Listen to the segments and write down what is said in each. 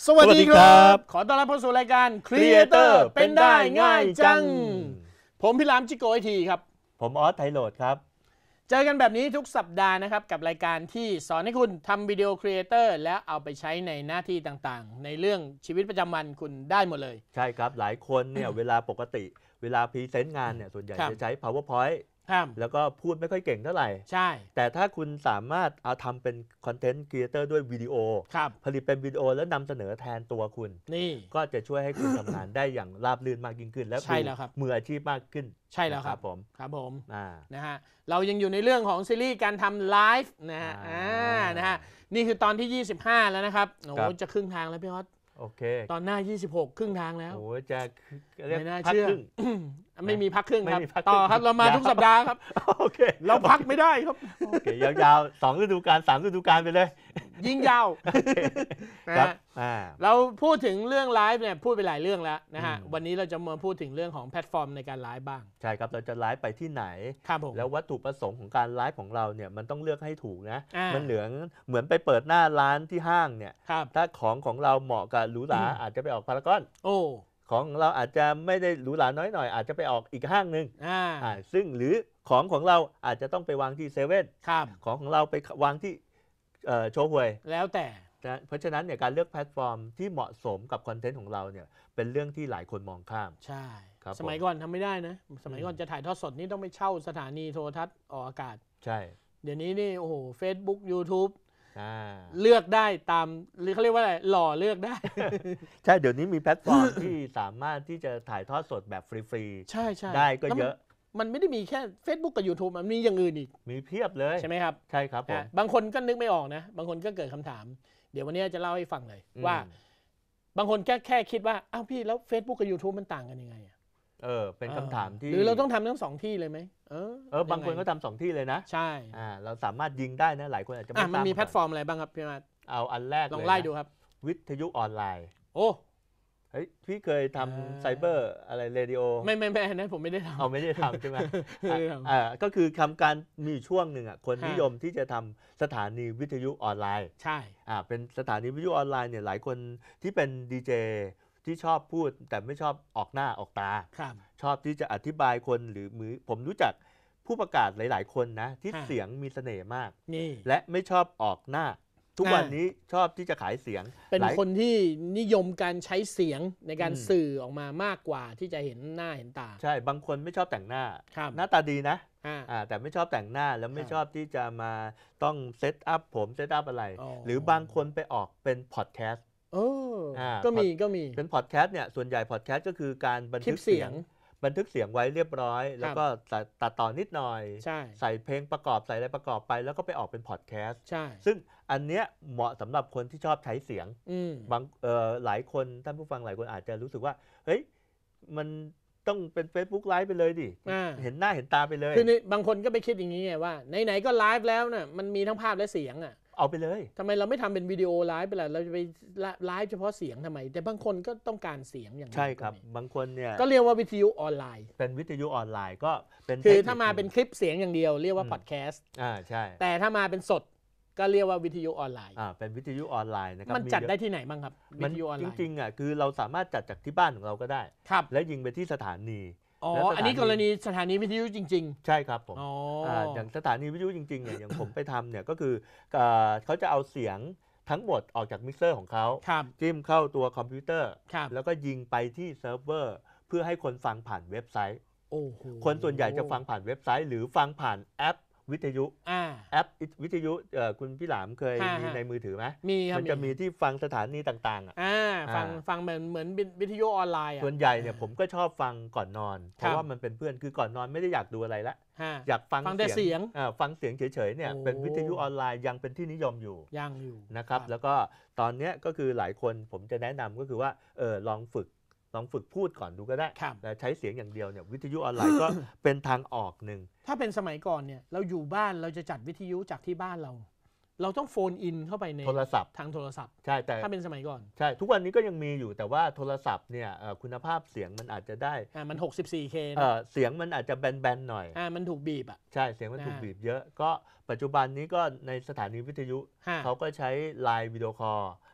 สวัสดีครับขอต้อนรับเข้าสู่รายการ Creator เป็นได้ง่ายจังผมพี่หลามจิโกไอทีครับผมออสไทโรดครับเจอกันแบบนี้ทุกสัปดาห์นะครับกับรายการที่สอนให้คุณทำวิดีโอครีเอเตอร์แล้วเอาไปใช้ในหน้าที่ต่างๆในเรื่องชีวิตประจำวันคุณได้หมดเลยใช่ครับหลายคนเนี่ยเวลาปกติเวลาพรีเซนต์งานเนี่ยส่วนใหญ่จะใช้ PowerPoint แล้วก็พูดไม่ค่อยเก่งเท่าไหร่ใช่แต่ถ้าคุณสามารถเอาทำเป็นคอนเทนต์ครีเอเตอร์ด้วยวิดีโอผลิตเป็นวิดีโอแล้วนำเสนอแทนตัวคุณนี่ก็จะช่วยให้คุณทำงานได้อย่างราบรื่นมากยิ่งขึ้นและมืออาชีพมากขึ้นใช่แล้วครับผมนะฮะเรายังอยู่ในเรื่องของซีรีส์การทำไลฟ์นะฮะนี่คือตอนที่25แล้วนะครับโอ้จะครึ่งทางแล้วพี่ฮอตโอเคตอนหน้า26ครึ่งทางแล้วโอ้จะไม่น่าเชื่อไม่มีพักครึ่งครับต่อครับเรามาทุกสัปดาห์ครับโอเคเราพักไม่ได้ครับโอเคยาวๆ2ฤดูกาล3ฤดูกาลไปเลยยิ่งยาวนะเราพูดถึงเรื่องไลฟ์เนี่ยพูดไปหลายเรื่องแล้วนะฮะวันนี้เราจะมาพูดถึงเรื่องของแพลตฟอร์มในการไลฟ์บ้างใช่ครับเราจะไลฟ์ไปที่ไหนแล้ววัตถุประสงค์ของการไลฟ์ของเราเนี่ยมันต้องเลือกให้ถูกนะมันเหมือนไปเปิดหน้าร้านที่ห้างเนี่ยถ้าของเราเหมาะกับหรูหราอาจจะไปออกพารากอนของเราอาจจะไม่ได้หรูหราน้อยหน่อยอาจจะไปออกอีกห้างนึงซึ่งหรือของเราอาจจะต้องไปวางที่เซเว่นของเราไปวางที่โชว์หวยแล้วแต่เพราะฉะนั้นเนี่ยการเลือกแพลตฟอร์มที่เหมาะสมกับคอนเทนต์ของเราเนี่ยเป็นเรื่องที่หลายคนมองข้ามใช่สมัยก่อนทำไม่ได้นะสมัยก่อนจะถ่ายทอดสดนี่ต้องไปเช่าสถานีโทรทัศน์ออกอากาศใช่เดี๋ยวนี้นี่โอ้โห Facebook YouTubeเลือกได้ตามหรือเขาเรียกว่าอะไรหล่อเลือกได้ใช่เดี๋ยวนี้มีแพลตฟอร์มที่สามารถที่จะถ่ายทอดสดแบบฟรีๆใช่ได้ก็เยอะมันไม่ได้มีแค่ Facebook กับ YouTube มันมีอย่างอื่นอีกมีเพียบเลยใช่ไหมครับใช่ครับผมบางคนก็นึกไม่ออกนะบางคนก็เกิดคำถามเดี๋ยววันนี้จะเล่าให้ฟังเลยว่าบางคนแค่คิดว่าอ้าวพี่แล้ว Facebook กับ YouTube มันต่างกันยังไงเป็นคำถามที่หรือเราต้องทำทั้ง2ที่เลยไหมบางคนก็ทำ2ที่เลยนะใช่เราสามารถยิงได้นะหลายคนอาจจะไม่ทราบมันมีแพลตฟอร์มอะไรบ้างครับพี่มาเอาอันแรกลองไล่ดูครับวิทยุออนไลน์โอ้เฮ้ยพี่เคยทำไซเบอร์อะไรเรดิโอไม่นะผมไม่ได้ทำไม่ได้ทำใช่ไหมก็คือทำการมีช่วงหนึ่งคนนิยมที่จะทำสถานีวิทยุออนไลน์ใช่เป็นสถานีวิทยุออนไลน์เนี่ยหลายคนที่เป็นดีเจที่ชอบพูดแต่ไม่ชอบออกหน้าออกตาชอบที่จะอธิบายคนหรือผมรู้จักผู้ประกาศหลายๆคนนะที่เสียงมีเสน่ห์มากและไม่ชอบออกหน้าทุกวันนี้ชอบที่จะขายเสียงเป็นคนที่นิยมการใช้เสียงในการสื่อออกมามากกว่าที่จะเห็นหน้าเห็นตาใช่บางคนไม่ชอบแต่งหน้าหน้าตาดีนะแต่ไม่ชอบแต่งหน้าแล้วไม่ชอบที่จะมาต้องเซตอัพผมเซตอัพอะไรหรือบางคนไปออกเป็นพอดแคสต์ก็มีเป็นพอดแคสต์เนี่ยส่วนใหญ่พอดแคสต์ก็คือการบันทึกเสียงไว้เรียบร้อยแล้วก็ตัดต่อนิดหน่อยใส่เพลงประกอบใส่อะไรประกอบไปแล้วก็ไปออกเป็นพอดแคสต์ซึ่งอันเนี้ยเหมาะสำหรับคนที่ชอบใช้เสียงบางหลายคนท่านผู้ฟังหลายคนอาจจะรู้สึกว่าเฮ้ยมันต้องเป็น Facebook ไลฟ์ไปเลยดิเห็นหน้าเห็นตาไปเลยคือบางคนก็ไปคิดอย่างนี้ไงว่าไหนๆก็ไลฟ์แล้วน่ะมันมีทั้งภาพและเสียงเอาไปเลยทำไมเราไม่ทำเป็นวิดีโอไลฟ์ไปล่ะเราจะไปไลฟ์เฉพาะเสียงทำไมแต่บางคนก็ต้องการเสียงอย่างใช่ครับบางคนเนี่ยก็เรียกว่าวิทยุออนไลน์เป็นวิทยุออนไลน์ก็เป็นคือถ้ามาเป็นคลิปเสียงอย่างเดียวเรียกว่าพอดแคสต์ใช่แต่ถ้ามาเป็นสดก็เรียกว่าวิทยุออนไลน์เป็นวิทยุออนไลน์นะครับมันจัดได้ที่ไหนบ้างครับวิทยุออนไลน์จริงๆคือเราสามารถจัดจากที่บ้านของเราก็ได้และยิงไปที่สถานีอันนี้กรณีสถานีวิทยุจริงๆใช่ครับผมอย่างสถานีวิทยุจริงๆเนี่ยอย่างผมไปทำเนี่ยก็คือเขาจะเอาเสียงทั้งหมดออกจากมิกเซอร์ของเขาจิ้มเข้าตัวคอมพิวเตอร์แล้วก็ยิงไปที่เซิร์ฟเวอร์เพื่อให้คนฟังผ่านเว็บไซต์คนส่วนใหญ่จะฟังผ่านเว็บไซต์หรือฟังผ่านแอปวิทยุแอปวิทยุคุณพี่หลามเคยมีในมือถือไหมมีครับมันจะมีที่ฟังสถานีต่างๆฟังเหมือนวิทยุออนไลน์ส่วนใหญ่เนี่ยผมก็ชอบฟังก่อนนอนเพราะว่ามันเป็นเพื่อนคือก่อนนอนไม่ได้อยากดูอะไรละอยากฟังแต่เสียงฟังเสียงเฉยๆเนี่ยเป็นวิทยุออนไลน์ยังเป็นที่นิยมอยู่นะครับแล้วก็ตอนนี้ก็คือหลายคนผมจะแนะนำก็คือว่าลองฝึกพูดก่อนดูก็ได้แต่ใช้เสียงอย่างเดียวเนี่ยวิทยุออนไลน์ก็เป็นทางออกหนึ่งถ้าเป็นสมัยก่อนเนี่ยเราอยู่บ้านเราจะจัดวิทยุจากที่บ้านเราต้องโฟนอินเข้าไปในโทรศัพท์ทางโทรศัพท์ใช่แต่ถ้าเป็นสมัยก่อนใช่ทุกวันนี้ก็ยังมีอยู่แต่ว่าโทรศัพท์เนี่ยคุณภาพเสียงมันอาจจะได้มัน 64K เสียงมันอาจจะแบนๆหน่อยมันถูกบีบใช่เสียงมันถูกบีบเยอะก็ปัจจุบันนี้ก็ในสถานีวิทยุเขาก็ใช้ไลน์วิดีโอคอล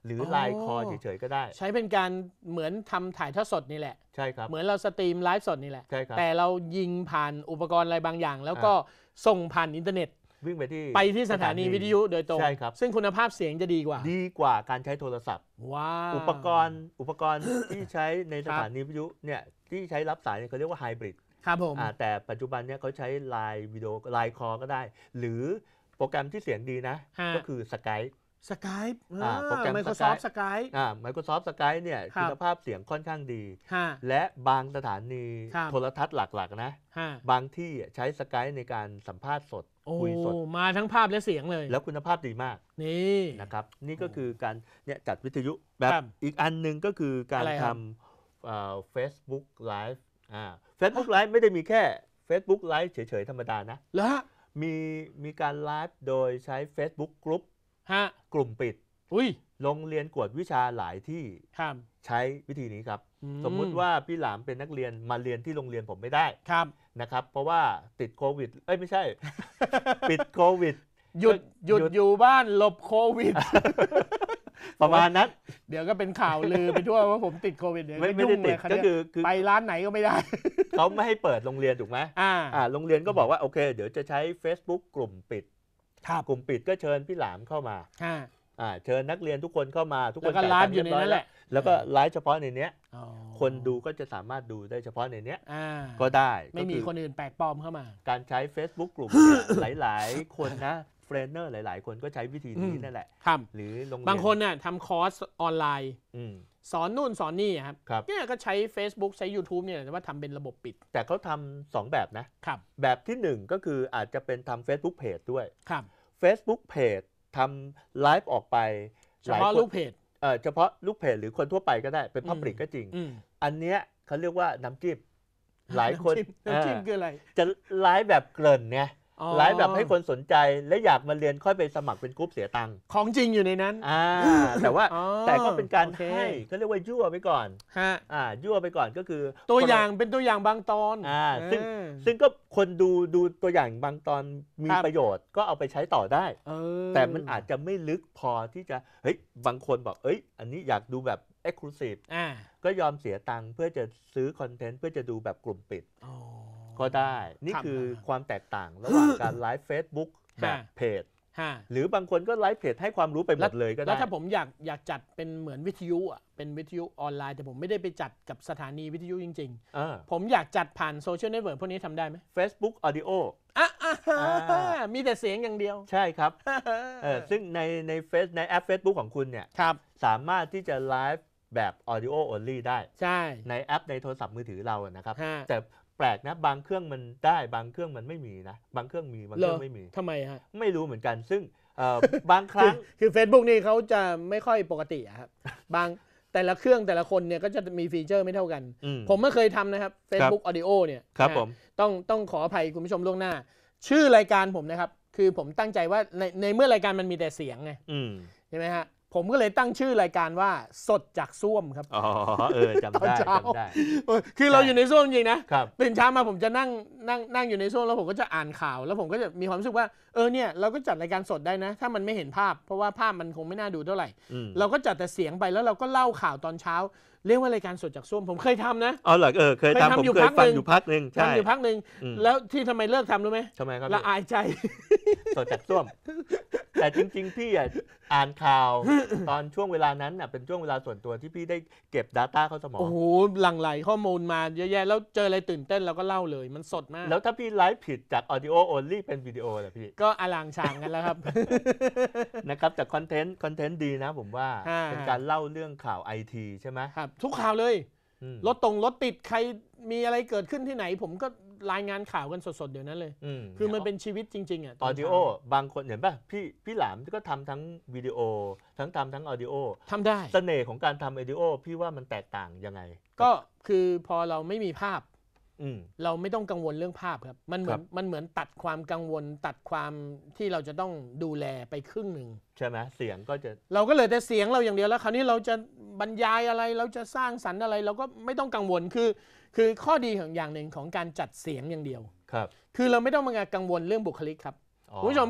หรือไลน์คอลเฉยๆก็ได้ใช้เป็นการเหมือนทำถ่ายทอดสดนี่แหละใช่ครับเหมือนเราสตรีมไลฟ์สดนี่แหละใช่ครับแต่เรายิงผ่านอุปกรณ์อะไรบางอย่างแล้วก็ส่งผ่านอินเทอร์เน็ตวิ่งไปที่สถานีวิทยุโดยตรงใช่ครับซึ่งคุณภาพเสียงจะดีกว่าการใช้โทรศัพท์ว้าวอุปกรณ์ที่ใช้ในสถานีวิทยุเนี่ยที่ใช้รับสายเนี่ยเขาเรียกว่าไฮบริดครับผมแต่ปัจจุบันเนี่ยเขาใช้ไลน์วิดีโอไลน์คอลก็ได้หรือโปรแกรมที่เสียงดีนะก็คือ Skype โปรแกรม Microsoft Skype Microsoft Skype เนี่ยคุณภาพเสียงค่อนข้างดีและบางสถานีโทรทัศน์หลักๆนะบางที่ใช้ Skype ในการสัมภาษณ์สดคุยสดมาทั้งภาพและเสียงเลยแล้วคุณภาพดีมากนี่นะครับนี่ก็คือการเนี่ยจัดวิทยุแบบอีกอันหนึ่งก็คือการทำFacebook Live Facebook Live ไม่ได้มีแค่ Facebook Live เฉยๆธรรมดานะแล้วมีการไลฟ์โดยใช้ Facebook Group กลุ่มปิดโรงเรียนกวดวิชาหลายที่ใช้วิธีนี้ครับสมมุติว่าพี่หลามเป็นนักเรียนมาเรียนที่โรงเรียนผมไม่ได้นะครับเพราะว่าติดโควิดไม่ใช่ ปิดโควิดหยุดอยู่บ้านหลบโควิดประมาณนั้นเดี๋ยวก็เป็นข่าวลือไปทั่วว่าผมติดโควิดเดี๋ยวไม่ได้ติดก็คือไปร้านไหนก็ไม่ได้เขาไม่ให้เปิดโรงเรียนถูกไหมโรงเรียนก็บอกว่าโอเคเดี๋ยวจะใช้ Facebook กลุ่มปิดกลุ่มปิดก็เชิญพี่หลามเข้ามาเชิญนักเรียนทุกคนเข้ามาทุกคนก็ไลฟ์อยู่ในนั้นแหละแล้วก็ไลฟ์เฉพาะในเนี้ยคนดูก็จะสามารถดูได้เฉพาะในเนี้ยก็ได้ไม่มีคนอื่นแปลกปลอมเข้ามาการใช้ Facebook กลุ่มหลายๆคนนะเทรนเนอร์หลายๆคนก็ใช้วิธีนี้นั่นแหละหรือบางคนเนี่ยทำคอร์สออนไลน์สอนนู่นสอนนี่ครับเนี่ยก็ใช้ Facebook ใช้ YouTube เนี่ยแต่ว่าทำเป็นระบบปิดแต่เขาทำ2แบบนะแบบที่1ก็คืออาจจะเป็นทำ Facebook Page ด้วยFacebook Page ทำไลฟ์ออกไปเฉพาะลูกเพจเฉพาะลูกเพจหรือคนทั่วไปก็ได้เป็น Public ก็จริงอันเนี้ยเขาเรียกว่าน้ำจิ้มหลายคนน้ำจิ้มคืออะไรจะไลฟ์แบบเกริ่นไงไลฟ์แบบให้คนสนใจและอยากมาเรียนค่อยไปสมัครเป็นกรุ๊ปเสียตังค์ของจริงอยู่ในนั้นแต่ก็เป็นการให้เขาเรียกว่ายั่วไปก่อนยั่วไปก่อนก็คือตัวอย่างเป็นตัวอย่างบางตอนซึ่งก็คนดูตัวอย่างบางตอนมีประโยชน์ก็เอาไปใช้ต่อได้แต่มันอาจจะไม่ลึกพอที่จะเฮ้ยบางคนบอกอันนี้อยากดูแบบExclusive ก็ยอมเสียตังค์เพื่อจะซื้อคอนเทนต์เพื่อจะดูแบบกลุ่มปิดก็ได้นี่คือความแตกต่างระหว่างการไลฟ์ Facebook แบบเพจหรือบางคนก็ไลฟ์เพจให้ความรู้ไปหมดเลยก็ได้แล้วถ้าผมอยากจัดเป็นเหมือนวิทยุเป็นวิทยุออนไลน์แต่ผมไม่ได้ไปจัดกับสถานีวิทยุจริงๆผมอยากจัดผ่านโซเชียลเน็ตเวิร์กพวกนี้ทำได้ไหม Facebook Audio มีแต่เสียงอย่างเดียวใช่ครับซึ่งในแอป Facebook ของคุณเนี่ยสามารถที่จะไลฟ์แบบ Audio Only ได้ใช่ในแอปในโทรศัพท์มือถือเรานะครับแต่แปลกนะบางเครื่องมันได้บางเครื่องมันไม่มีนะบางเครื่องมีบางเครื่องไม่มีทำไมฮะไม่รู้เหมือนกันซึ่งบางครั้งคือ Facebook นี่เขาจะไม่ค่อยปกติครับแต่ละเครื่องแต่ละคนเนี่ยก็จะมีฟีเจอร์ไม่เท่ากันผมไม่เคยทำนะครับ Facebook Audio เนี่ยครับผมต้องขออภัยคุณผู้ชมล่วงหน้าชื่อรายการผมนะครับคือผมตั้งใจว่าในเมื่อรายการมันมีแต่เสียงไงใช่ไหมฮะผมก็เลยตั้งชื่อรายการว่าสดจากส้วมครับจำได้คือเราอยู่ในส้วมจริงนะตื่นเช้ามาผมจะนั่งอยู่ในส้วมแล้วผมก็จะอ่านข่าวแล้วผมก็จะมีความรู้สึกว่าเนี่ยเราก็จัดรายการสดได้นะถ้ามันไม่เห็นภาพเพราะว่าภาพมันคงไม่น่าดูเท่าไหร่เราก็จัดแต่เสียงไปแล้วเราก็เล่าข่าวตอนเช้าเรียกว่ารายการสดจากส้วมผมเคยทำนะเหรอเคยทำผมเคยฟังอยู่พักนึงทำอยู่พักนึงแล้วที่ทำไมเลิกทำรู้ไหมทำไมครับละอายใจสดจากส้วมแต่จริงๆพี่อ่านข่าวตอนช่วงเวลานั้นเป็นช่วงเวลาส่วนตัวที่พี่ได้เก็บ Data เข้าสมองโอ้โหหลั่งไหลข้อมูลมาเยอะแยะแล้วเจออะไรตื่นเต้นเราก็เล่าเลยมันสดมากแล้วถ้าพี่ไลฟ์ผิดจาก Audio Only เป็นวิดีโอเหรอพี่ก็อลังฉางกันแล้วครับนะครับแต่คอนเทนต์ดีนะผมว่าเป็นการเล่าเรื่องข่าว IT ใช่ไหมครับทุกข่าวเลยรถติดใครมีอะไรเกิดขึ้นที่ไหนผมก็รายงานข่าวกันสดๆเดี๋ยวนั้นเลยคือมันเป็นชีวิตจริงๆออดิโอบางคนเห็นป่ะพี่หลามก็ทำทั้งวิดีโอทั้งออดิโอทำได้เสน่ห์ของการทำออดิโอพี่ว่ามันแตกต่างยังไงก็คือพอเราไม่มีภาพเราไม่ต้องกังวลเรื่องภาพครับมันเหมือนตัดความกังวลตัดความที่เราจะต้องดูแลไปครึ่งหนึ่งใช่ไหมเสียงก็จะเราก็เลยแต่เสียงเราอย่างเดียวแล้วคราวนี้เราจะบรรยายอะไรเราจะสร้างสรรค์อะไรเราก็ไม่ต้องกังวลคือข้อดีของอย่างหนึ่งของการจัดเสียงอย่างเดียวครับคือเราไม่ต้องมากังวลเรื่องบุคลิกครับคุณผู้ชมครับ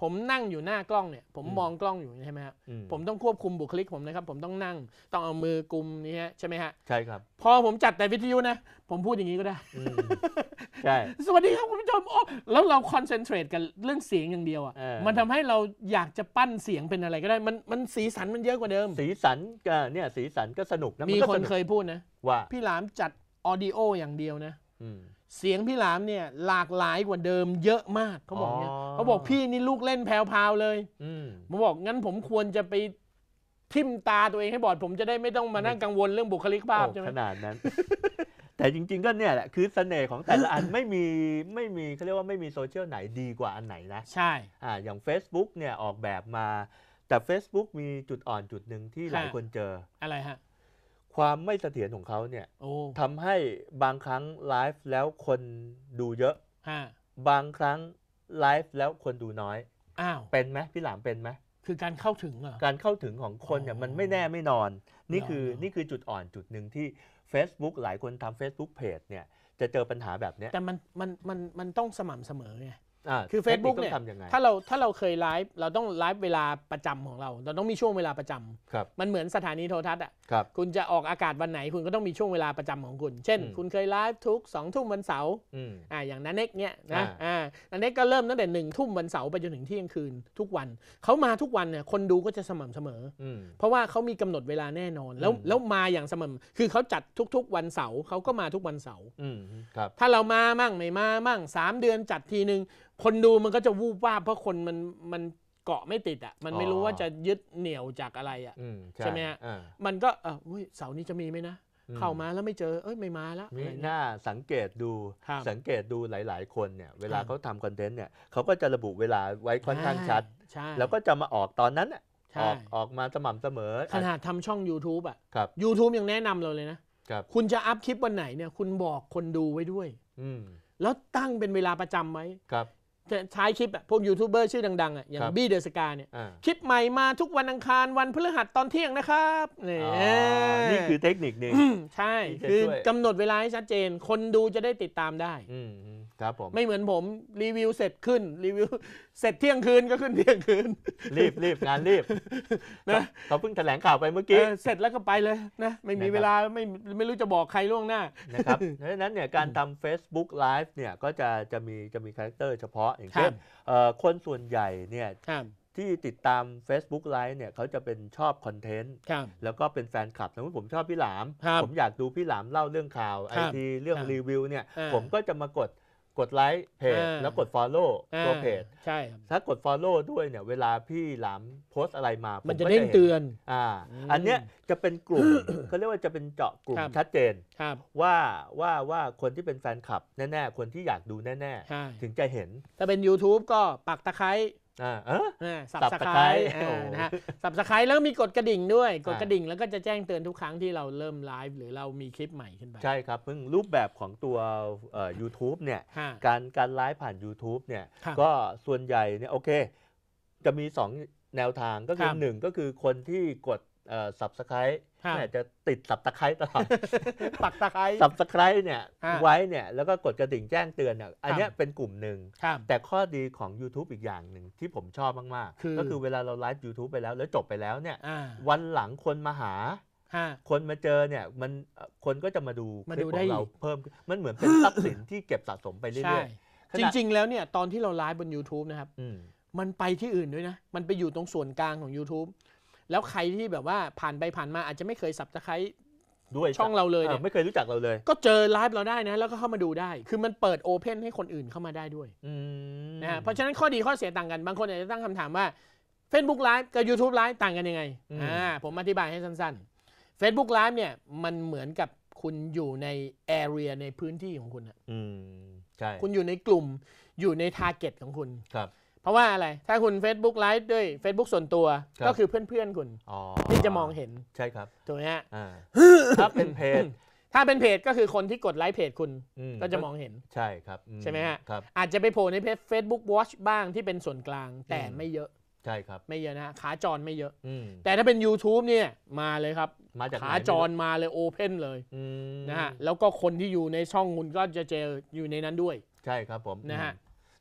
ผมนั่งอยู่หน้ากล้องเนี่ยผมมองกล้องอยู่ใช่ไหมครับผมต้องควบคุมบุคลิกผมนะครับผมต้องนั่งต้องเอามือกุมนี่ฮะใช่ไหมฮะใช่ครับพอผมจัดแต่วิทยุนะผมพูดอย่างนี้ก็ได้ใช่สวัสดีครับคุณผู้ชมโอ้แล้วเราคอนเซนเทรตกันเรื่องเสียงอย่างเดียวอ่ะมันทำให้เราอยากจะปั้นเสียงเป็นอะไรก็ได้มันสีสันมันเยอะกว่าเดิมสีสันก็เนี่ยสีสันก็สนุกนะมีคนเคยพูดนะว่าพี่หลามจัดออดิโออย่างเดียวนะเสียงพี่หลามเนี่ยหลากหลายกว่าเดิมเยอะมากเขาบอกเนี่ยเขาบอกพี่นี่ลูกเล่นแพรวๆเลยผมบอกงั้นผมควรจะไปทิ่มตาตัวเองให้บอดผมจะได้ไม่ต้องมานั่งกังวลเรื่องบุคลิกภาพใช่ไหมขนาดนั้น แต่จริงๆก็เนี่ยแหละคือเสน่ห์ของแต่ละอันไม่มีเขาเรียกว่าไม่มีโซเชียลไหนดีกว่าอันไหนนะใช่อย่าง Facebook เนี่ยออกแบบมาแต่ Facebook มีจุดอ่อนจุดหนึ่งที่หลายคนเจออะไรฮะความไม่เสถียรของเขาเนี่ยทำให้บางครั้งไลฟ์แล้วคนดูเยอะบางครั้งไลฟ์แล้วคนดูน้อยเป็นไหมพี่หลามเป็นไหมคือการเข้าถึงการเข้าถึงของคนเนี่ยมันไม่แน่ไม่นอนนี่คือจุดอ่อนจุดหนึ่งที่ Facebook หลายคนทำ Facebook Page เนี่ยจะเจอปัญหาแบบนี้แต่มันต้องสม่ำเสมอไงคือ Facebook เนี่ยถ้าเราเคยไลฟ์เราต้องไลฟ์เวลาประจำของเราต้องมีช่วงเวลาประจำมันเหมือนสถานีโทรทัศน์อ่ะคุณจะออกอากาศวันไหนคุณก็ต้องมีช่วงเวลาประจำของคุณเช่นคุณเคยไลฟ์ทุก2 ทุ่มวันเสาร์อย่างนันเน็กเนี่ยนะนันเน็กก็เริ่มตั้งแต่1 ทุ่มวันเสาร์ไปจนถึงเที่ยงคืนทุกวันเขามาทุกวันเนี่ยคนดูก็จะสม่ำเสมอเพราะว่าเขามีกำหนดเวลาแน่นอนแล้วมาอย่างสม่ำคือเขาจัดทุกๆวันเสาร์เขาก็มาทุกวันเสาร์ถ้าเรามามั่งไม่มามั่ง3 เดือนจัดทีนึงคนดูมันก็จะวูบวาบเพราะคนมันเกาะไม่ติดอ่ะมันไม่รู้ว่าจะยึดเหนี่ยวจากอะไรอ่ะใช่ไหมฮะมันก็เสาร์นี้จะมีไหมนะเข้ามาแล้วไม่เจอไม่มาแล้วน่าสังเกตดูหลายๆคนเนี่ยเวลาเขาทำคอนเทนต์เนี่ยเขาก็จะระบุเวลาไว้ค่อนข้างชัดแล้วก็จะมาออกตอนนั้นออกมาสม่ำเสมอขนาดทำช่อง YouTube อ่ะ YouTube ยังแนะนำเราเลยนะคุณจะอัพคลิปวันไหนเนี่ยคุณบอกคนดูไว้ด้วยแล้วตั้งเป็นเวลาประจำไว้ใช้คลิปพวกยูทูบเบอร์ชื่อดังๆอย่างบี้เดอะสกาเนี่ยคลิปใหม่มาทุกวันอังคารวันพฤหัสตอนเที่ยงนะครับนี่คือเทคนิคนึงใช่คือกำหนดเวลาให้ชัดเจนคนดูจะได้ติดตามได้ครับผมไม่เหมือนผมรีวิวเสร็จขึ้นรีวิวเสร็จเที่ยงคืนก็ขึ้นเที่ยงคืนรีบงานรีบนะเขาเพิ่งแถลงข่าวไปเมื่อกี้เสร็จแล้วก็ไปเลยนะไม่มีเวลาไม่รู้จะบอกใครล่วงหน้านะครับดังนั้นเนี่ยการทำ Facebook Live เนี่ยก็จะมีคาแรคเตอร์เฉพาะอย่างเช่นคนส่วนใหญ่เนี่ยที่ติดตาม Facebook Live เนี่ยเขาจะเป็นชอบคอนเทนต์แล้วก็เป็นแฟนคลับสมมติผมชอบพี่หลามผมอยากดูพี่หลามเล่าเรื่องข่าวไอทีเรื่องรีวิวเนี่ยผมก็จะมากดไลค์เพจแล้วกด follow ตัวเพจใช่ถ้ากด follow ด้วยเนี่ยเวลาพี่หลามโพสอะไรมามันจะเด้งเตือนอันเนี้ยจะเป็นกลุ่มเขาเรียกว่าจะเป็นเจาะกลุ่มชัดเจนว่าคนที่เป็นแฟนคลับแน่ๆคนที่อยากดูแน่ๆถึงจะเห็นถ้าเป็น YouTube ก็ปักตะไคร้สับสไคร้นะฮะสับสไคร้แล้วมีกดกระดิ่งด้วยกดกระดิ่งแล้วก็จะแจ้งเตือนทุกครั้งที่เราเริ่มไลฟ์หรือเรามีคลิปใหม่ขึ้นไปใช่ครับเพิ่งรูปแบบของตัวYouTube เนี่ยการไลฟ์ผ่าน YouTube เนี่ยก็ส่วนใหญ่เนี่ยโอเคจะมี2แนวทางก็คือ1ก็คือคนที่กดSubscribe เนี่ยจะติดSubscribeตลอดปักตะไคร้ Subscribe เนี่ยไว้เนี่ยแล้วก็กดกระดิ่งแจ้งเตือนเนี่ยอันนี้เป็นกลุ่มหนึ่งแต่ข้อดีของ YouTube อีกอย่างหนึ่งที่ผมชอบมากๆก็คือเวลาเราไลฟ์ YouTube ไปแล้วจบไปแล้วเนี่ยวันหลังคนมาหาคนมาเจอเนี่ยคนก็จะมาดูคลิปของเราเพิ่มมันเหมือนเป็นทรัพย์สินที่เก็บสะสมไปเรื่อยๆจริงๆแล้วเนี่ยตอนที่เราไลฟ์บน YouTube นะครับมันไปที่อื่นด้วยนะมันไปอยู่ตรงส่วนกลางของ YouTubeแล้วใครที่แบบว่าผ่านไปผ่านมาอาจจะไม่เคยSubscribeด้วยช่องเราเลยเนี่ยไม่เคยรู้จักเราเลยก็เจอไลฟ์เราได้นะแล้วก็เข้ามาดูได้คือมันเปิดโอเพนให้คนอื่นเข้ามาได้ด้วยนะฮะเพราะฉะนั้นข้อดีข้อเสียต่างกันบางคนอาจจะตั้งคำถามว่า Facebook Live กับ YouTube Live ต่างกันยังไงผมอธิบายให้สั้นๆ Facebook Live เนี่ยมันเหมือนกับคุณอยู่ใน area ในพื้นที่ของคุณใช่คุณอยู่ในกลุ่มอยู่ใน target ของคุณครับเพราะว่าอะไรถ้าคุณ Facebook Live ด้วย Facebook ส่วนตัวก็คือเพื่อนๆคุณที่จะมองเห็นใช่ครับถูกไหมฮะถ้าเป็นเพจก็คือคนที่กดไลค์เพจคุณก็จะมองเห็นใช่ครับใช่ไหมฮะอาจจะไปโผล่ในเพจ Facebook Watch บ้างที่เป็นส่วนกลางแต่ไม่เยอะใช่ครับไม่เยอะนะขาจรไม่เยอะแต่ถ้าเป็น YouTube เนี่ยมาเลยครับขาจรมาเลยโอเพนเลยนะฮะแล้วก็คนที่อยู่ในช่องคุณก็จะเจออยู่ในนั้นด้วยใช่ครับผมนะฮะ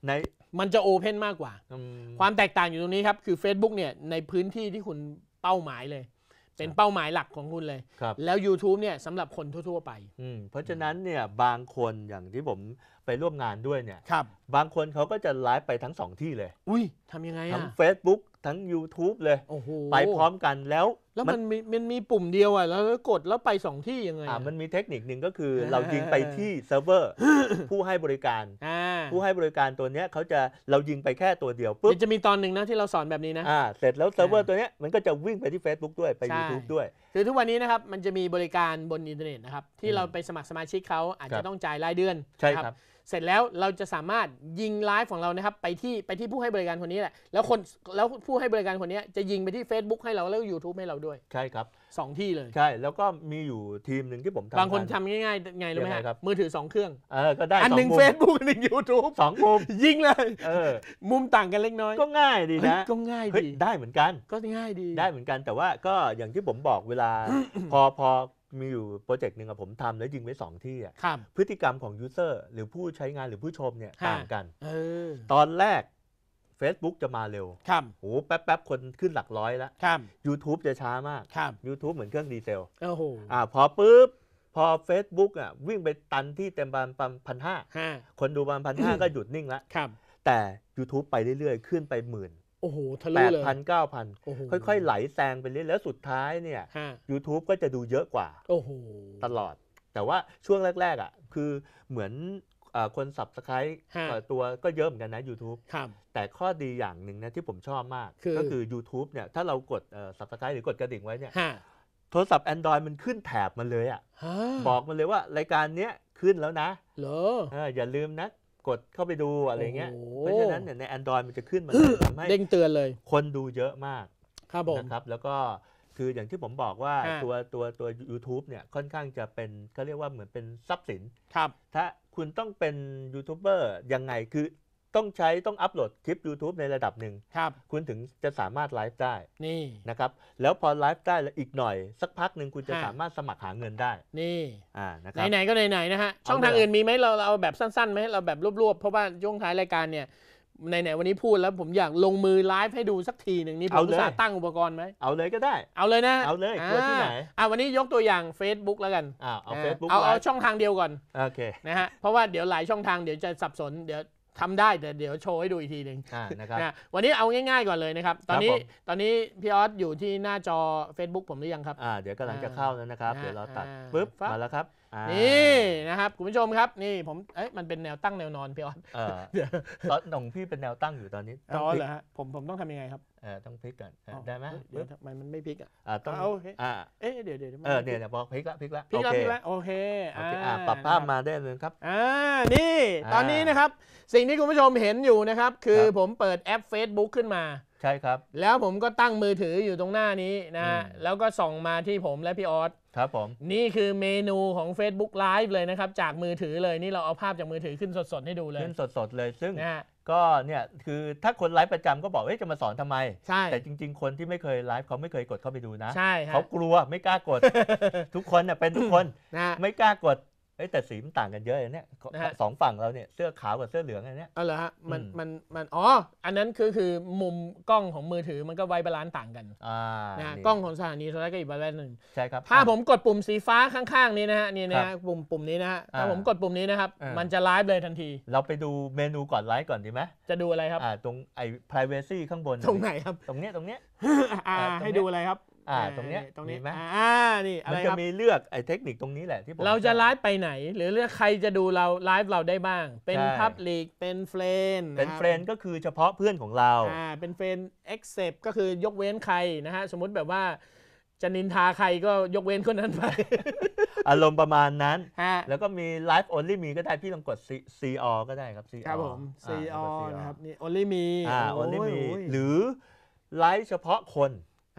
มันจะโอเพนมากกว่าความแตกต่างอยู่ตรงนี้ครับคือ Facebook เนี่ยในพื้นที่ที่คุณเป้าหมายเลยเป็นเป้าหมายหลักของคุณเลยแล้ว YouTube เนี่ยสำหรับคนทั่วๆไปเพราะฉะนั้นเนี่ยบางคนอย่างที่ผมไปร่วมงานด้วยเนี่ยบางคนเขาก็จะไลฟ์ไปทั้ง2ที่เลยอุ้ยทำยังไงทั้ง Facebook ทั้ง YouTube เลยไปพร้อมกันแล้วมันมีปุ่มเดียวอ่ะแล้วกดแล้วไป2ที่ยังไงมันมีเทคนิคหนึ่งก็คือเรายิงไปที่เซิร์ฟเวอร์ผู้ให้บริการตัวนี้เขาจะเรายิงไปแค่ตัวเดียวปุ๊บจะมีตอนหนึ่งนะที่เราสอนแบบนี้นะเสร็จแล้วเซิร์ฟเวอร์ตัวนี้มันก็จะวิ่งไปที่ Facebook ด้วยไป YouTube ด้วยคือทุกวันนี้นะครับมันจะมีบริการบนอินเทอร์เน็ตนะครับที่เราไปสมัครสมาชิกเขาอาจจะต้องจ่ายรายเดือนใช่ครับเสร็จแล้วเราจะสามารถยิงไลฟ์ของเรานะครับไปที่ผู้ให้บริการคนนี้แหละแล้วผู้ให้บริการคนนี้จะยิงไปที่ Facebook ให้เราแล้ว YouTube ให้เราด้วยใช่ครับ 2ที่เลยใช่แล้วก็มีอยู่ทีมหนึ่งที่ผมทำบางคนทำง่ายๆไงรู้ไหมครับมือถือ2เครื่องก็ได้อันหนึ่ง Facebook อันหนึ่ง YouTube 2 มุมยิงเลยมุมต่างกันเล็กน้อยก็ง่ายดีนะก็ง่ายดีได้เหมือนกันก็ง่ายดีได้เหมือนกันแต่ว่าก็อย่างที่ผมบอกเวลา พอมีอยู่โปรเจกต์หนึ่งผมทำแล้วยิงไว้2ที่พฤติกรรมของยูเซอร์หรือผู้ใช้งานหรือผู้ชมเนี่ยต่างกันตอนแรก Facebook จะมาเร็วโอ้แป๊บคนขึ้นหลักร้อยแล้ว YouTube จะช้ามาก YouTube เหมือนเครื่องดีเซลพอปุ๊บพอ Facebook วิ่งไปตันที่เต็มประมาณ1,500คนดูประมาณ1,500ก็หยุดนิ่งแล้วแต่ YouTube ไปเรื่อยๆขึ้นไป10,000 โอ้โหทะลุเลย 8,000 9,000 ค่อยๆไหลแซงไปเรื่อยแล้วสุดท้ายเนี่ย YouTube ก็จะดูเยอะกว่าตลอดแต่ว่าช่วงแรกๆคือเหมือนคน Subscribe ตัวก็เยอะเหมือนกันนะ YouTube แต่ข้อดีอย่างหนึ่งนะที่ผมชอบมากก็คือ YouTube เนี่ยถ้าเรากดSubscribe หรือกดกระดิ่งไว้เนี่ยโทรศัพท์ Android มันขึ้นแถบมันเลยบอกมันเลยว่ารายการนี้ขึ้นแล้วนะอย่าลืมนะกดเข้าไปดูอะไรเงี้ยเพราะฉะนั้นเนี่ยใน Android มันจะขึ้นมาทำให้เด้งเตือนเลยคนดูเยอะมากนะครับแล้วก็คืออย่างที่ผมบอกว่าตัว YouTube เนี่ยค่อนข้างจะเป็นเขาเรียกว่าเหมือนเป็นทรัพย์สินถ้าคุณต้องเป็นยูทูบเบอร์ยังไงคือต้องอัปโหลดคลิป YouTube ในระดับหนึ่งคุณถึงจะสามารถไลฟ์ได้นี่นะครับแล้วพอไลฟ์ได้แล้วอีกหน่อยสักพักหนึ่งคุณจะสามารถสมัครหาเงินได้นี่นะครับไหนๆก็ไหนๆนะฮะช่องทางอื่นมีไหมเราเอาแบบสั้นๆไหมเราแบบรวบๆเพราะว่าช่วงท้ายรายการเนี่ยไหนๆวันนี้พูดแล้วผมอยากลงมือไลฟ์ให้ดูสักทีหนึ่งนี่ผมจะตั้งอุปกรณ์ไหมเอาเลยก็ได้เอาเลยนะเอาเลยกลัวที่ไหนวันนี้ยกตัวอย่าง Facebook แล้วกันเอา Facebook เอาช่องทางเดียวก่อนโอเคนะฮะเพราะว่าเดี๋ยวหลายช่องทางเดี๋ยวจะสับสนเดี๋ยวทำได้แต่เดี๋ยวโชว์ให้ดูอีกทีหนึ่งนะครับวันนี้เอาง่ายๆก่อนเลยนะครับตอนนี้พี่ออสอยู่ที่หน้าจอ Facebook ผมหรือยังครับเดี๋ยวกำลังจะเข้าแล้วนะครับเดี๋ยวเราตัดปึ๊บมาแล้วครับนี่นะครับคุณผู้ชมครับนี่ผมมันเป็นแนวตั้งแนวนอนพี่ออสตอนของพี่เป็นแนวตั้งอยู่ตอนนี้เหรอฮะผมต้องทำยังไงครับต้องพลิกกันได้ไหมเดี๋ยวทำไมมันไม่พลิกต้องโอเคเดี๋ยวเนี่ยบอกพลิกแล้วโอเคปรับภาพมาได้เลยครับนี่ตอนนี้นะครับสิ่งที่คุณผู้ชมเห็นอยู่นะครับคือผมเปิดแอป Facebook ขึ้นมาใช่ครับแล้วผมก็ตั้งมือถืออยู่ตรงหน้านี้นะแล้วก็ส่องมาที่ผมและพี่ออสครับผมนี่คือเมนูของ Facebook Live เลยนะครับจากมือถือเลยนี่เราเอาภาพจากมือถือขึ้นสดๆให้ดูเลยขึ้นสดๆเลยซึ่งก็เนี่ยคือถ้าคนไลฟ์ประจำก็บอกจะมาสอนทำไมแต่จริงๆคนที่ไม่เคยไลฟ์เขาไม่เคยกดเข้าไปดูนะเขากลัวไม่กล้ากดทุกคนเป็นทุกคนไม่กล้ากดแต่สีมันต่างกันเยอะเนี่ยสองฝั่งเราเนี่ยเสื้อขาวกับเสื้อเหลืองอะไรเนี่ยเหรอฮะมันอันนั้นคือมุมกล้องของมือถือมันก็ไวบาลานซ์ต่างกันนะกล้องของสถานีโทรทัศน์ก็อีกแบบนึงใช่ครับถ้าผมกดปุ่มสีฟ้าข้างๆนี้นะฮะนี่นะปุ่มนี้นะฮะถ้าผมกดปุ่มนี้นะครับมันจะไลฟ์เลยทันทีเราไปดูเมนูก่อนไลฟ์ก่อนดีไหมจะดูอะไรครับตรงprivacy ข้างบนตรงไหนครับตรงเนี้ยให้ดูอะไรครับตรงนี้ไหมนี่มันจะมีเลือกเทคนิคตรงนี้แหละที่เราจะไลฟ์ไปไหนหรือเลือกใครจะดูเราไลฟ์เราได้บ้างเป็น Public เป็น Friend เป็นเฟรนด์ก็คือเฉพาะเพื่อนของเราเป็น Friend Accept ก็คือยกเว้นใครนะฮะสมมุติแบบว่าจะนินทาใครก็ยกเว้นคนนั้นไปอารมณ์ประมาณนั้นแล้วก็มี Live Only Me ก็ได้พี่ลองกด CR ก็ได้ครับ CR ครับผม CR นะครับนี่ Only Me Only Me หรือไลฟ์เฉพาะคน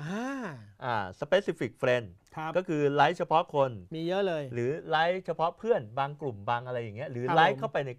specific friend ก็คือไลฟ์เฉพาะคนมีเยอะเลยหรือไลฟ์เฉพาะเพื่อนบางกลุ่มบางอะไรอย่างเงี้ยหรือไลฟ์เข้าไปในกลุ่ม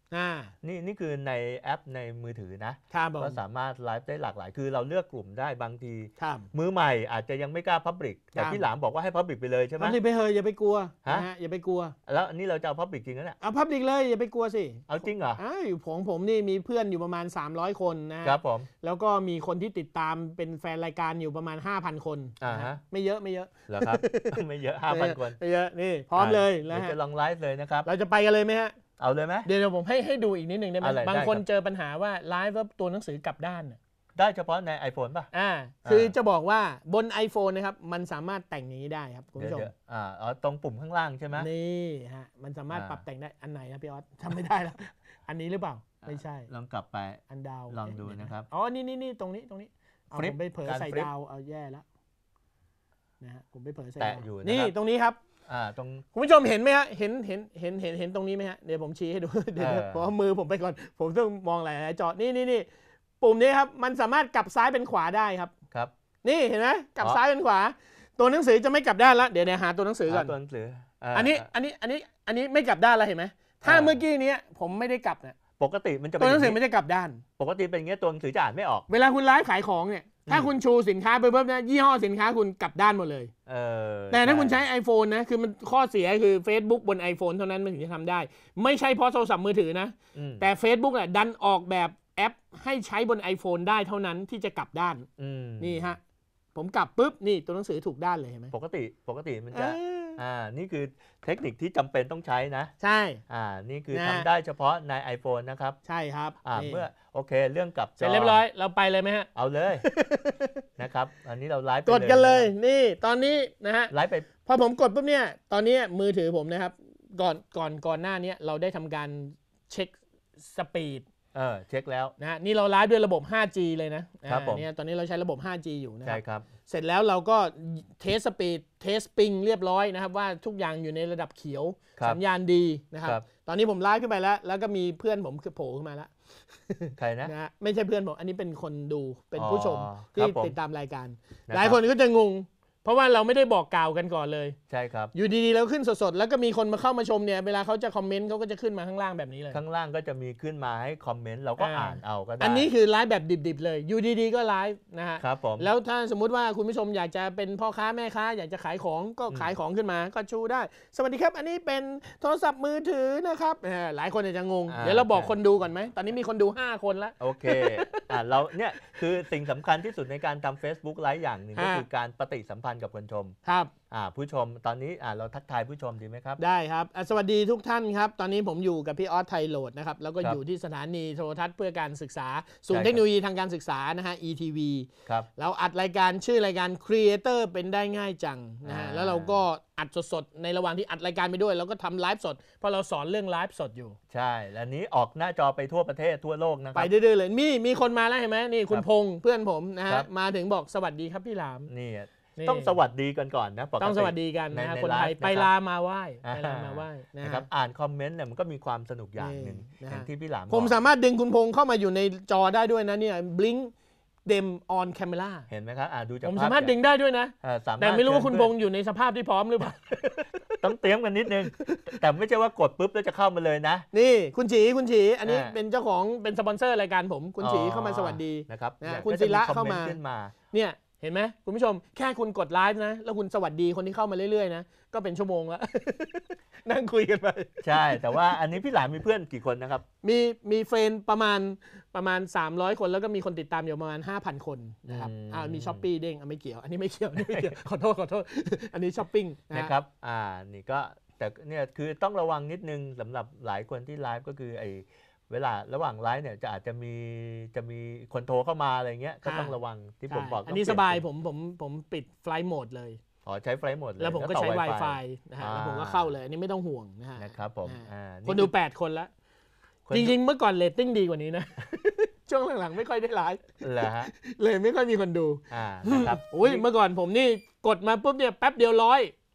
นี่คือในแอปในมือถือนะก็สามารถไลฟ์ได้หลากหลายคือเราเลือกกลุ่มได้บางทีมือใหม่อาจจะยังไม่กล้าพับลิกแต่พี่หลามบอกว่าให้พับลิกไปเลยใช่ไหมพับลิกไปเลยอย่าไปกลัวอย่าไปกลัวแล้วนี่เราจะเอาพับลิกจริงนะเนี่ยเอาพับลิกเลยอย่าไปกลัวสิเอาจริงเหรอผมนี่มีเพื่อนอยู่ประมาณ300คนนะครับผมแล้วก็มีคนที่ติดตามเป็นแฟนรายการอยู่ประมาณ 5,000 คนไม่เยอะเหรอครับไม่เยอะ 5,000 คนไม่เยอะนี่พร้อมเลยแล้วจะลองไลฟ์เลยนะครับเราจะไปกันเลยไหมฮะเอาเลยไหมเดี๋ยวผมให้ดูอีกนิดนึงได้ไหมบางคนเจอปัญหาว่าไลฟ์แล้วตัวหนังสือกลับด้านได้เฉพาะใน iPhone ป่ะคือจะบอกว่าบน iPhone นะครับมันสามารถแต่งอย่างนี้ได้ครับคุณผู้ชมตรงปุ่มข้างล่างใช่ไหมนี่ฮะมันสามารถปรับแต่งได้อันไหนนะพี่ออสทำไม่ได้แล้วอันนี้หรือเปล่าไม่ใช่ลองกลับไปอันดาวลองดูนะครับนี่ตรงนี้ผมไปเผลอใส่ดาวเอาแย่แล้วนะฮะผมไปเผลอใส่ดาวนี่ตรงนี้ครับตรงคุณผู้ชมเห็นไหมฮะเห็นตรงนี้ไหมฮะเดี๋ยวผมชี้ให้ดูเดี๋ยวผมเอามือผมไปก่อนผมต้องมองหลายๆจอนี่ปุ่มนี้ครับมันสามารถกลับซ้ายเป็นขวาได้ครับนี่เห็นไหมกลับซ้ายเป็นขวาตัวหนังสือจะไม่กลับด้านละเดี๋ยวหาตัวหนังสือก่อนตัวหนังสืออันนี้ไม่กลับด้านแล้วเห็นไหมถ้าเมื่อกี้นี้ผมไม่ได้กลับเนี่ยปกติมันจะตัวหนังสือไม่ได้กลับด้านปกติเป็นอย่างเงี้ยตัวหนังสือจะอ่านไม่ออกเวลาคุณไลฟ์ขายของเนี่ยถ้าคุณชูสินค้าไปเพิ่มนะยี่ห้อสินค้าคุณกลับด้านหมดเลยแต่ถ้าคุณใช้ iPhone นะคือมันข้อเสียคือ Facebook บน iPhone เท่านั้นมันถึงจะทำได้ไม่ใช่เพราะโทรศัพท์มือถือนะแต่ Facebook อ่ะดันออกแบบแอปให้ใช้บน iPhone ได้เท่านั้นที่จะกลับด้านนี่ฮะผมกลับปุ๊บนี่ตัวหนังสือถูกด้านเลยเห็นไหมปกติมันจะนี่คือเทคนิคที่จำเป็นต้องใช้นะใช่นี่คือทำได้เฉพาะใน iPhone นะครับใช่ครับเมื่อโอเคเรื่องกับจอเสร็จเรียบร้อยเราไปเลยไหมฮะเอาเลยนะครับอันนี้เราไลฟ์กดกันเลยนี่ตอนนี้นะฮะไลฟ์ไปพอผมกดปุ๊บเนี่ยตอนนี้มือถือผมนะครับก่อนหน้านี้เราได้ทำการเช็คสปีดเช็คแล้วนะนี่เราไลฟ์ด้วยระบบ 5G เลยนะครับเนี่ยตอนนี้เราใช้ระบบ 5G อยู่นะใช่ครับเสร็จแล้วเราก็เทสสปีดเทสปิงเรียบร้อยนะครับว่าทุกอย่างอยู่ในระดับเขียวสัญญาณดีนะครับตอนนี้ผมไลฟ์ขึ้นไปแล้วก็มีเพื่อนผมโผล่ขึ้นมาแล้วใครนะไม่ใช่เพื่อนผมอันนี้เป็นคนดูเป็นผู้ชมที่ติดตามรายการหลายคนก็จะงงเพราะว่าเราไม่ได้บอกกล่าวกันก่อนเลยใช่ครับอยู่ดีๆแล้วขึ้นสดๆแล้วก็มีคนมาเข้ามาชมเนี่ยเวลาเขาจะคอมเมนต์เขาก็จะขึ้นมาข้างล่างแบบนี้เลยข้างล่างก็จะมีขึ้นมาให้คอมเมนต์เราก็อ่านเอาก็ได้อันนี้คือไลฟ์แบบดิบๆเลยอยู่ดีๆก็ไลฟ์นะฮะครับผมแล้วถ้าสมมุติว่าคุณผู้ชมอยากจะเป็นพ่อค้าแม่ค้าอยากจะขายของก็ขายของขึ้นมาก็ชูได้สวัสดีครับอันนี้เป็นโทรศัพท์มือถือนะครับหลายคนอาจจะงงเดี๋ยวเราบอกคนดูก่อนไหมตอนนี้มีคนดู5คนแล้วโอเคเราเนี่ยคือสิ่งสำคัญที่สุดในการทำ Facebook ไลฟ์อย่างหนึ่งก็คือการปฏิสัมพันธ์กับคนชมผู้ชมตอนนี้เราทักทายผู้ชมดีไหมครับได้ครับสวัสดีทุกท่านครับตอนนี้ผมอยู่กับพี่ออสไทยโหลดนะครับแล้วก็อยู่ที่สถานีโทรทัศน์เพื่อการศึกษาศูนย์เทคโนโลยีทางการศึกษานะฮะ ETV ครับเราอัดรายการชื่อรายการ Creator เป็นได้ง่ายจังนะฮะแล้วเราก็อัดสดๆในระหว่างที่อัดรายการไปด้วยเราก็ทำไลฟ์สดเพราะเราสอนเรื่องไลฟ์สดอยู่ใช่และนี้ออกหน้าจอไปทั่วประเทศทั่วโลกนะครับไปเรื่อยๆเลยมีคนมาแล้วเห็นไหมนี่คุณพงษ์เพื่อนผมนะฮะมาถึงบอกสวัสดีครับพี่หลามนี่ต้องสวัสดีกันก่อนนะต้องสวัสดีกันนะคนไทยไปลามาไหว้นะครับอ่านคอมเมนต์เนี่ยมันก็มีความสนุกอย่างหนึ่งอย่างที่พี่หลามผมสามารถดึงคุณพงษ์เข้ามาอยู่ในจอได้ด้วยนะเนี่ย blink them on camera เห็นไหมครับดูจากผมสามารถดึงได้ด้วยนะแต่ไม่รู้ว่าคุณพงษ์อยู่ในสภาพที่พร้อมหรือเปล่าต้องเตรียมกันนิดนึงแต่ไม่ใช่ว่ากดปุ๊บแล้วจะเข้ามาเลยนะนี่คุณฉีอันนี้เป็นเจ้าของเป็นสปอนเซอร์รายการผมคุณฉีเข้ามาสวัสดีนะครับคุณศิระเข้ามาเนี่ยเห็นไหมคุณผู้ชมแค่คุณกดไลฟ์นะแล้วคุณสวัสดีคนที่เข้ามาเรื่อยๆนะก็เป็นชั่วโมงแล้วนั่งคุยกันไปใช่แต่ว่าอันนี้พี่หลานมีเพื่อนกี่คนนะครับมีเฟรนประมาณ300คนแล้วก็มีคนติดตามอยู่ประมาณ 5,000 คนนะครับมีช้อปปี้เด้งไม่เกี่ยวอันนี้ไม่เกี่ยวขอโทษอันนี้ช้อปปิ้งนะครับนี่ก็แต่เนี่ยคือต้องระวังนิดนึงสำหรับหลายคนที่ไลฟ์ก็คือเวลาระหว่างไลฟ์เนี่ยอาจจะมีคนโทรเข้ามาอะไรเงี้ยก็ต้องระวังที่ผมบอกอันนี้สบายผมปิดไฟล์โหมดเลยใช้ไฟล์โหมดเลยแล้วผมก็ใช้ Wi-Fi นะฮะแล้วผมก็เข้าเลยอันนี้ไม่ต้องห่วงนะครับผมคนดู8คนแล้วจริงๆเมื่อก่อนเรตติ้งดีกว่านี้นะช่วงหลังๆไม่ค่อยได้ไลฟ์เลยไม่ค่อยมีคนดูนะครับเมื่อก่อนผมนี่กดมาปุ๊บเนี่ยแป๊บเดียว100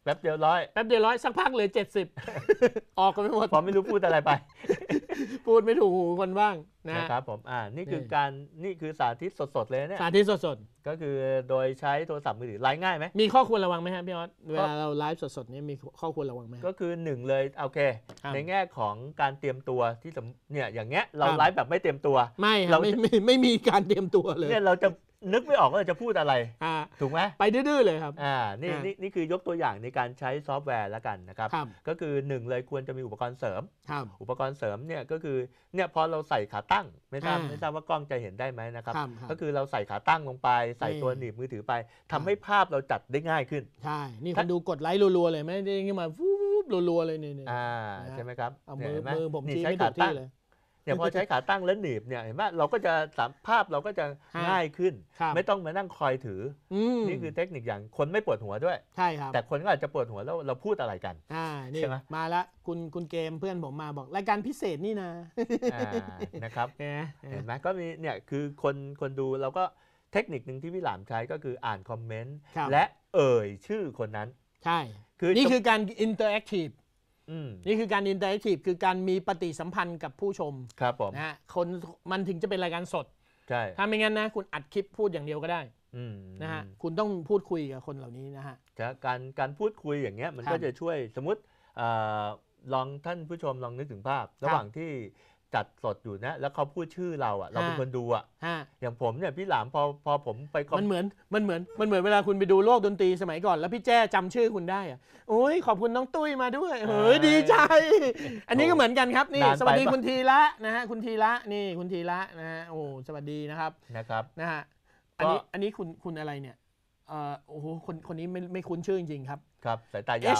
แป๊บเดียวร้อยแป๊บเดียวร้อยสักพักเลย70 ออกกันไปหมดพอไม่รู้พูดอะไรไปพูดไม่ถูกหูคนบ้างนะครับผมนี่คือสาธิตสดๆเลยเนี่ยสาธิตสดๆก็คือโดยใช้โทรศัพท์มือถือไลฟ์ง่ายไหมมีข้อควรระวังไหมครับพี่ออสเวลาเราไลฟ์สดๆนี้มีข้อควรระวังไหมก็คือ1เลยโอเคในแง่ของการเตรียมตัวที่เนี่ยอย่างเงี้ยเราไลฟ์แบบไม่เตรียมตัวไม่เราไม่มีการเตรียมตัวเลยเนี่ยเราจะนึกไม่ออกว่าจะพูดอะไรถูกไหมไปดื้อๆเลยครับนี่คือยกตัวอย่างในการใช้ซอฟต์แวร์แล้วกันนะครับก็คือ1เลยควรจะมีอุปกรณ์เสริมอุปกรณ์เสริมเนี่ยก็คือเนี่ยพอเราใส่ขาตั้งไม่ทราบว่ากล้องจะเห็นได้ไหมนะครับก็คือเราใส่ขาตั้งลงไปใส่ตัวหนีบมือถือไปทำให้ภาพเราจัดได้ง่ายขึ้นใช่นี่คนดูกดไลค์รัวๆเลยไม่ได้ขึ้นมาฟูบรัวๆเลยนี่ใช่ไหมครับมือผมชี้ไม่ถูกที่เลยเนี่ยพอใช้ขาตั้งแล้วหนีบเนี่ยเห็นไหมเราก็จะภาพเราก็จะง่ายขึ้นไม่ต้องมานั่งคอยถือนี่คือเทคนิคอย่างคนไม่ปวดหัวด้วยใช่ครับแต่คนก็อาจจะปวดหัวแล้วเราพูดอะไรกันนี่ใช่ไหมมาละคุณเกมเพื่อนผมมาบอกรายการพิเศษนี่นะนะครับเห็นไหมก็มีเนี่ยคือคนดูเราก็เทคนิคหนึ่งที่พี่หลามใช้ก็คืออ่านคอมเมนต์และเอ่ยชื่อคนนั้นใช่นี่คือการอินเตอร์แอคทีฟนี่คือการอินเตอร์แอคทีฟคือการมีปฏิสัมพันธ์กับผู้ชมครับผมนะฮะคนมันถึงจะเป็นรายการสดใช่ถ้าไม่งั้นนะคุณอัดคลิปพูดอย่างเดียวก็ได้นะฮะคุณต้องพูดคุยกับคนเหล่านี้นะฮะการพูดคุยอย่างเงี้ยมันก็จะช่วยสมมติลองท่านผู้ชมลองนึกถึงภาพระหว่างที่จัดสดอยู่นะแล้วเขาพูดชื่อเราเราเป็นคนดูอย่างผมเนี่ยพี่หลามพอผมไปมันเหมือนเวลาคุณไปดูโลกดนตรีสมัยก่อนแล้วพี่แจ้จำชื่อคุณได้โอ้ยขอบคุณน้องตุ้ยมาด้วยเฮ้ยดีใจอันนี้ก็เหมือนกันครับนี่สวัสดีคุณทีละนะฮะคุณทีละนี่คุณทีละนะฮะโอ้สวัสดีนะครับนะฮะอันนี้คุณอะไรเนี่ยโอ้โหคนนี้ไม่คุ้นชื่อจริงๆครับครับสายตายาว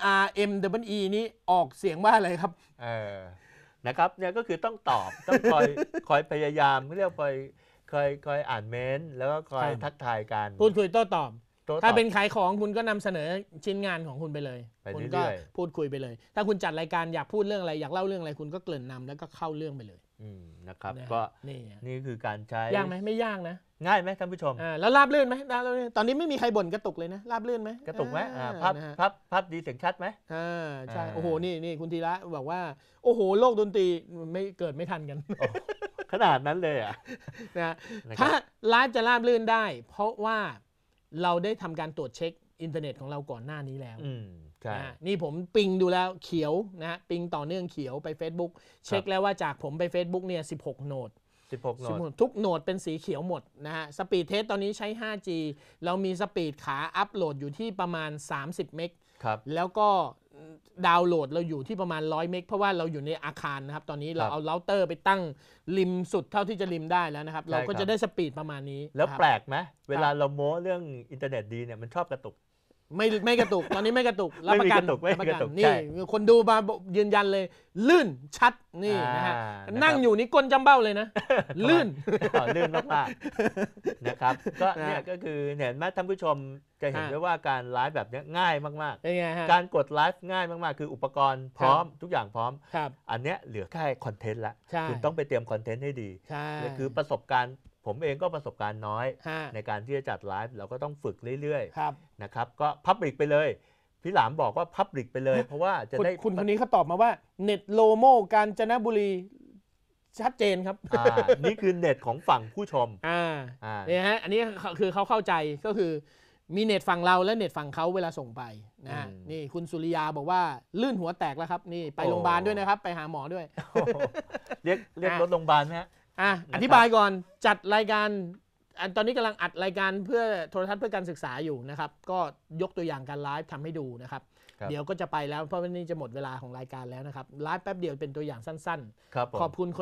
HIRMWE นี่ออกเสียงว่าอะไรครับนะครับเนี่ยก็คือต้องตอบต้องคอยพยายามเรียกคอยอ่านเมนต์แล้วก็คอยทักทายกันพูดคุยโต้ตอบถ้าเป็นขายของคุณก็นำเสนอชิ้นงานของคุณไปเลยคุณก็พูดคุยไปเลยถ้าคุณจัดรายการอยากพูดเรื่องอะไรอยากเล่าเรื่องอะไรคุณก็เกริ่นนำแล้วก็เข้าเรื่องไปเลยนะครับก็นี่คือการใช้ยากไหมไม่ยากนะง่ายไหมท่านผู้ชมแล้วราบลื่นไหมตอนนี้ไม่มีใครบ่นกระตุกเลยนะราบลื่นไหมกระตุกไหมภาพดีเสียงชัดไหมใช่โอ้โหนี่คุณธีระบอกว่าโอ้โหโลกดนตรีไม่เกิดไม่ทันกันขนาดนั้นเลยนะถ้าไลฟ์จะราบลื่นได้เพราะว่าเราได้ทำการตรวจเช็คอินเทอร์เน็ตของเราก่อนหน้านี้แล้วนี่ผมปิงดูแล้วเขียวนะปิงต่อเนื่องเขียวไป Facebook เช็คแล้วว่าจากผมไป Facebook เนี่ย16โหนดทุกโหนดเป็นสีเขียวหมดนะฮะสปีดเทสตอนนี้ใช้ 5G เรามีสปีดขาอัพโหลดอยู่ที่ประมาณ30เมกแล้วก็ดาวน์โหลดเราอยู่ที่ประมาณ100เมกเพราะว่าเราอยู่ในอาคารนะครับตอนนี้เราเอาเราเตอร์ไปตั้งริมสุดเท่าที่จะริมได้แล้วนะครับเราก็จะได้สปีดประมาณนี้แล้วแปลกไหมเวลาเราโม้เรื่องอินเทอร์เน็ตดีเนี่ยมันชอบกระตุกไม่กระตุกตอนนี้ไม่กระตุกรับประกันนี่คนดูมายืนยันเลยลื่นชัดนี่นะฮะนั่งอยู่นี่ก้นจำเบ้าเลยนะลื่นมากๆนะครับก็เนี่ยก็คือเห็นไหมท่านผู้ชมจะเห็นได้ว่าการไลฟ์แบบนี้ง่ายมากๆการกดไลฟ์ง่ายมากๆคืออุปกรณ์พร้อมทุกอย่างพร้อมอันนี้เหลือแค่คอนเทนต์ละคุณต้องไปเตรียมคอนเทนต์ให้ดีคือประสบการณ์ผมเองก็ประสบการณ์น้อยในการที่จะจัดไลฟ์เราก็ต้องฝึกเรื่อยๆนะครับก็พับลิกไปเลยพี่หลามบอกว่าพับลิกไปเลยเพราะว่าจะได้คุณคนนี้เขาตอบมาว่าเน็ตโลโมกาญจนบุรีชัดเจนครับนี่คือเน็ตของฝั่งผู้ชมเนี่ยฮะอันนี้คือเขาเข้าใจก็คือมีเน็ตฝั่งเราและเน็ตฝั่งเขาเวลาส่งไปนะนี่คุณสุริยาบอกว่าลื่นหัวแตกแล้วครับนี่ไปโรงพยาบาลด้วยนะครับไปหาหมอด้วยเรียกรถโรงพยาบาลไหมอธิบายก่อนจัดรายการตอนนี้กำลังอัดรายการเพื่อโทรทัศน์เพื่อการศึกษาอยู่นะครับก็ยกตัวอย่างการไลฟ์ทำให้ดูนะครับเดี๋ยวก็จะไปแล้วเพราะวันนี้จะหมดเวลาของรายการแล้วนะครับไลฟ์แป๊บเดียวเป็นตัวอย่างสั้นๆขอบคุณ